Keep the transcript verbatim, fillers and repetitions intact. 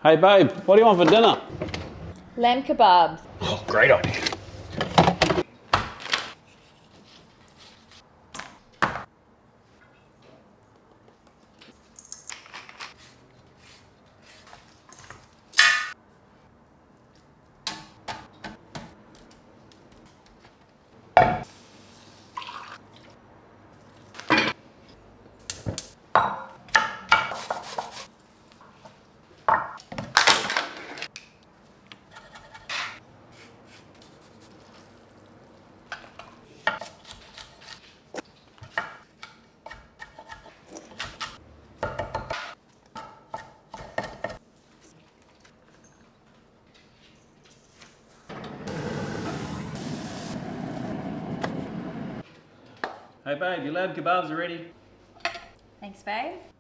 Hey babe, what do you want for dinner? Lamb kebabs. Oh, great idea. Hey babe, your lamb kebabs are ready. Thanks, babe.